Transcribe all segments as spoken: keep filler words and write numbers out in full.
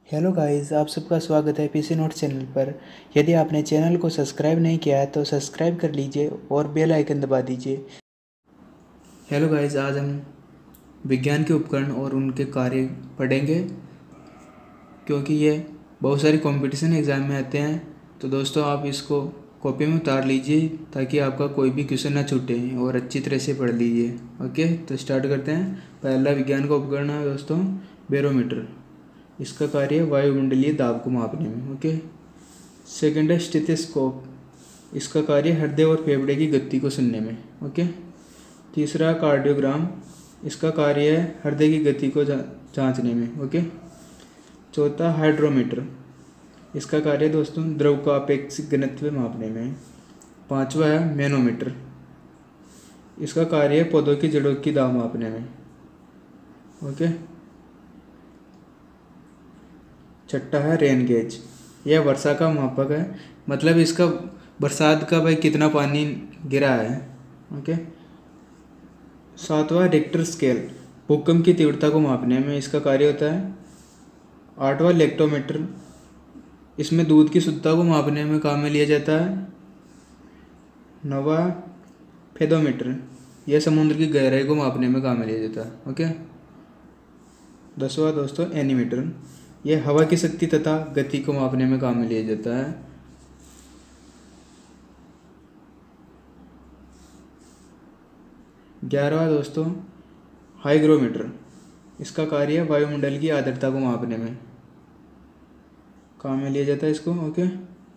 Hello guys, आप सबका स्वागत है पीसी नोट चैनल पर। यदि आपने चैनल को सब्सक्राइब नहीं किया है तो सब्सक्राइब कर लीजिए और बेल आइकन दबा दीजिए। हेलो गाइस, आज हम विज्ञान के उपकरण और उनके कार्य पढ़ेंगे, क्योंकि ये बहुत सारी कंपटीशन एग्ज़ाम में आते हैं। तो दोस्तों, आप इसको कॉपी में उतार लीजिए ताकि आपका कोई भी क्वेश्चन ना छूटे और अच्छी तरह से पढ़ लीजिए। ओके, तो स्टार्ट करते हैं। पहला विज्ञान का उपकरण है दोस्तों बैरोमीटर। इसका कार्य वायुमंडलीय दाब को मापने में। ओके। सेकंड है स्टेथोस्कोप। इसका कार्य हृदय और फेफड़े की गति को सुनने में। ओके। तीसरा कार्डियोग्राम। इसका कार्य है हृदय की गति को जांचने में। ओके। चौथा हाइड्रोमीटर। इसका कार्य दोस्तों द्रव का अपेक्षित घनत्व मापने में। पांचवा है मैनोमीटर। इसका कार्य है पौधों की जड़ों की दाब मापने में। ओके। छठा है रेन गेज। यह वर्षा का मापक है, मतलब इसका बरसात का भाई कितना पानी गिरा है। ओके। सातवां रिक्टर स्केल, भूकंप की तीव्रता को मापने में इसका कार्य होता है। आठवां लेक्टोमीटर, इसमें दूध की शुद्धता को मापने में काम में लिया जाता है। नौवां फेदोमीटर, यह समुद्र की गहराई को मापने में काम में लिया जाता है। ओके। दसवां दोस्तों एनीमीटर, यह हवा की शक्ति तथा गति को मापने में काम में लिया जाता है। ग्यारहवां दोस्तों हाइग्रोमीटर। इसका कार्य वायुमंडल की आर्द्रता को मापने में काम में लिया जाता है इसको। ओके।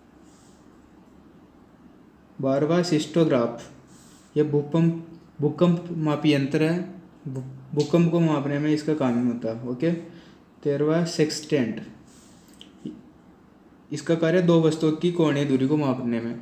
बारहवां सिस्टोग्राफ, यह भूकंप भूकंप मापी यंत्र है, भूकंप को मापने में इसका काम होता है। ओके। तेरहवां सेक्सटेंट, इसका कार्य दो वस्तुओं की कोणीय दूरी को मापने में।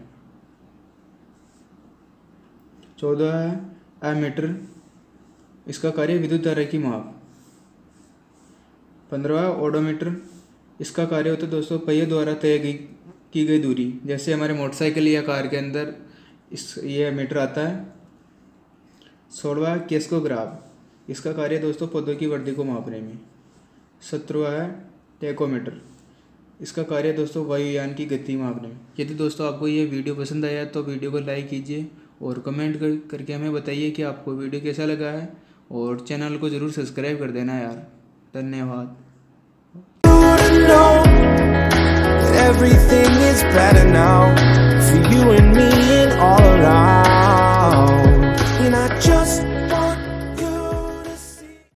चौदहवां एमीटर, इसका कार्य विद्युत धारा की माप। पंद्रहवां ओडोमीटर, इसका कार्य होता है दोस्तों पहिए द्वारा तय की गई दूरी, जैसे हमारे मोटरसाइकिल या कार के अंदर इस ये मीटर आता है। सोलहवां केस्कोग्राफ, इसका कार्य दोस्तों पौधों की वृद्धि को मापने में। सत्रहवां है टेकोमीटर, इसका कार्य दोस्तों वायुयान की गति मापने में। यदि दोस्तों आपको ये वीडियो पसंद आया तो वीडियो को लाइक कीजिए और कमेंट कर करके हमें बताइए कि आपको वीडियो कैसा लगा है, और चैनल को ज़रूर सब्सक्राइब कर देना यार। धन्यवाद। Everything is better now for you and me and all around.